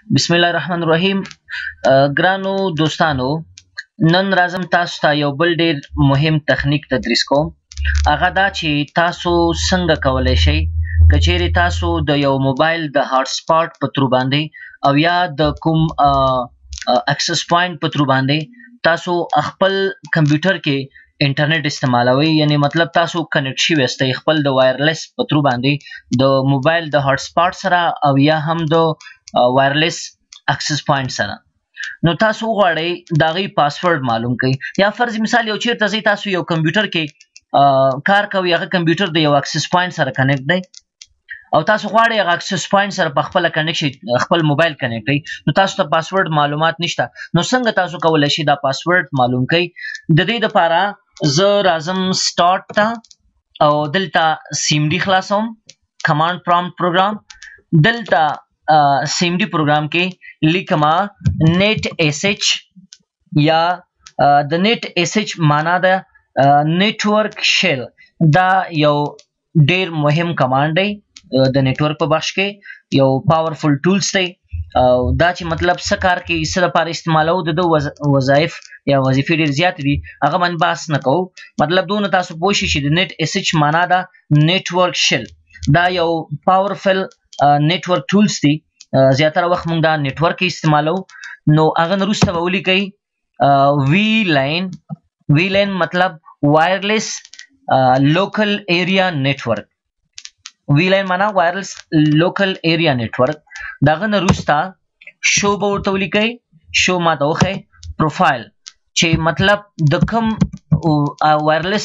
بسم الله الرحمن الرحیم. ګرانو دوستانو، نن راځم تاسو ته یو بل ډیر مهم تخنیک تدریس کوم. هغه دا چې تاسو څنګه کولای شئ کچېرې تاسو د یو موبایل د هاټ سپاټ په ترو باندې او یا د کوم اکسس پوینټ په ترو باندې تاسو خپل کمپیوټر کې انټرنیټ استعمالوي، یعنی مطلب تاسو کنیکټ شوي یاستئ خپل د وایرلیس په ترو باندې د موبایل د هاټ سپاټ سره او یا هم د وایرلیس اکسس پوینټ سره. نو تاسو غواړئ د هغې پاسورډ معلوم کړئ، یا فرض مثال یو چیرته ځئ تاسو یو کمپیوټر کې کار کوئ، هغه کمپیوټر د یو اکسس پوینټ سره کنیکټ دی او تاسو غواړئ هغه اکسس پوینټ سره په خپله کنیکټ شئ، خپل موبایل کنیکټ کړئ، نو تاسو ته پاسورډ معلومات نشته. نو څنګه تاسو کولی شئ دا پاسورډ معلوم کړئ؟ د دې دپاره زه راځم سټارټ ته او دلته CMD خلاصوم، کمانډ پرامپټ پروګرام. دلته CMD پروګرام کې لیکما نیټ SH، یا د نیټ SH معنا ده نیټورک شیل. دا یو ډیر مهم کمانډ دی د نیټورک په بخش کې، یو پاورفل ټولز دی او دا چې مطلب څه کار کوي، څه لپاره استعمالو، د وظایف یا وظیفې ډیر زیات دي، هغه باندې بحث نه کوو. مطلب دونه تاسو پوه شئ چې د نیټ SH معنا ده نیټورک شیل. دا یو پاورفل نیټورک ټولز دي، زیاتره وخت موږ دا نیټورک استعمالو. نو هغه نه وروسته به ولیکئ وی لاین مطلب وایرلیس لوکل ایریا نیټورک. وی لاین معنا وایرلیس لوکل ایریا نیټورک. دغه نه وروسته شو به ورته ولیکئ، شو ماته وښئ پروفایل، چې مطلب د کوم وایرلیس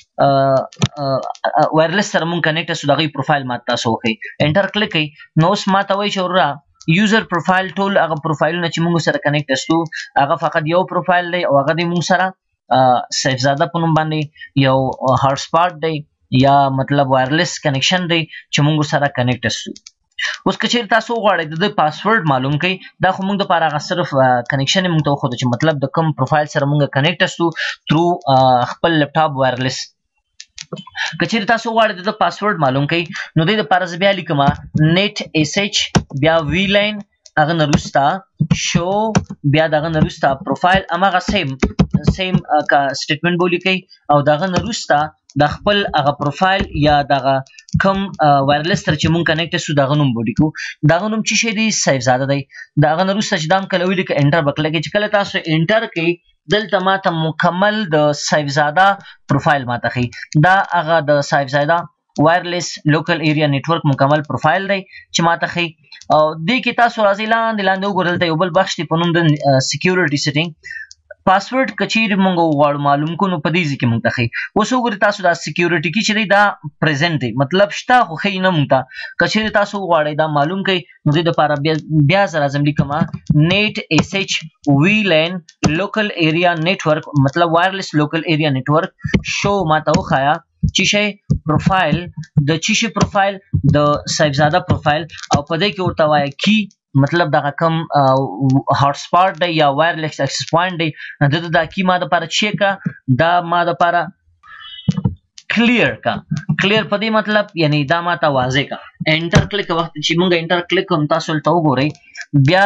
سره مونږ کنیکټ شو، د هغې پروفایل ماته تاسو وښئ. انټر کلیک کړئ. نو اوس ماته وایي چې وروره یوزر پروفایل ټول هغه پروفایلونه چې مونږ سره کنیکټ شو هغه فقط یو پروفایل دی او هغه دی مونږ سره سیفزاده په نوم باندې یو هاټ سپاټ دی یا مطلب وایرلیس کنیکشن دی چې مونږ سره کنیکټ شو. اوس که چیرې تاسو وغواړئ د پاسورډ معلوم کړئ، دا خو موږ دپاره هغه صرف کنیکشن یې موږ ته وښوده چې مطلب د کوم پروفایل سره موږ کنیکټ شو ترو خپل لپټاپ وایرلیس. که چیرې تاسو وغواړئ د پاسورډ معلوم کړئ، نو دې دپاره زه بیا لیکمه نیټ SH بیا وی لاین، هغه نه وروسته شو، بیا د هغه نه وروسته پروفایل، هماغه سیم سټیټمنټ به ولیکئ او د هغه نه وروسته د خپل هغه پروفایل یا دغه کم وایرلیس سره چې مونږ کنیکټ شو د هغه نوم به ولیکو. د هغه نوم څه شی دی؟ سیفزاده دی. د هغه نه وروسته چې دا هم کله ولیکئ انټر به کله کړئ. چې کله تاسو انټر کړئ دلته ماته مکمل د سیفزاده پروفایل ماته ښیي. دا هغه د سیفزاده وایرلیس لوکل ایریا نیټورک مکمل پروفایل دی چې ماته ښیي. او دې کې تاسو راځئ لاندې وګورئ، دلته یو بل بخش دی په نوم د سیکیورټي سیټینګ. پاسورډ که چیرې موږ وغواړو معلوم کړو نو په دې ځای کې موږ ته ښیي. اوس وګورئ تاسو دا سیکیورټي کې چې دی دا پریزنټ دی، مطلب شته خو ښیي نه موږ ته. که چیرې تاسو وغواړئ دا معلوم کړئ نو دې دپاره بیا زه راځم لیکمه نیټ SH وی لاین لوکل ایریا نیټورک، مطلب وایرلیس لوکل ایریا نیټورک. شو ماته وښایه چې شی پروفایل، د چې شي پروفایل د سیفزاده پروفایل، او په دې کې ورته وایه کی، مطلب دغه کم هاټ سپاټ دی یا وایرلیس اکسس پوینټ دی، د دا کی ما دپاره چې کا دا ما دپاره کلیر کا. کلیر په دې مطلب یعنی دا ماته واضح کا. انټر کلیک وخت چې مونږ انټر کلیک کوم تاسو ته وګورئ بیا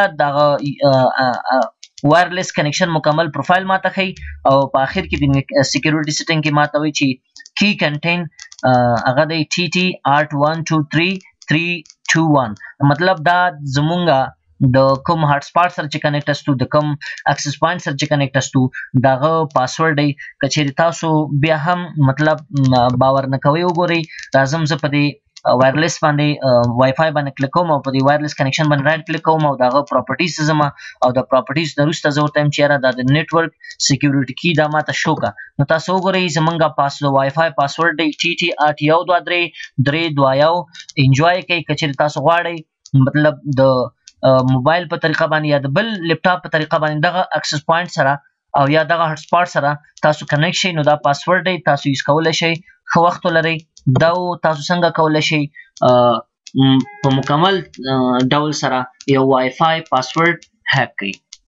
دغه وایرلیس کنیکشن مکمل پروفایل ماته ښیي او په آخر کې د سیکیورټي سیټینګ کې ماته وایي چې کی کنټین هغه دی TT812331، مطلب دا زمونږ د کوم هاټ سپاټ سره چې کنیکټ شو، د کوم اکسس پوینټ سره چې کنیکټ شو، دغه پاسورډ دی. که چیرې تاسو بیا هم مطلب باور نه کوئ وګورئ، راځم زه په دې وایرلیس باندې وایفای باندې کلیک کوم او په دې وایرلیس کنیکشن باندې رایټ کلیک کوم او دغه پراپرټیز ته ځم او د پراپرټیز نه وروسته زه ورته وایم چې یاره دا د نیټورک سیکیورټي کی دا ماته شو کا. نو تاسو وګورئ زمونږ وایفای پاسورډ دی TT812331. انجوای کوئ. که چیرې تاسو غواړئ مطلب د موبایل په طریقه باندې یا د بل لپټاپ په طریقه باندې دغه اکسس پوینټ سره او یا دغه هاټ سپاټ سره تاسو کنیکټ شئ، نو دا پاسورډ دی، تاسو یوز کولی شئ. ښه وخت ولرئ. دا تاسو څنګه کولی شئ په مکمل ډول سره یو وایفای پاسورډ هیک کړئ.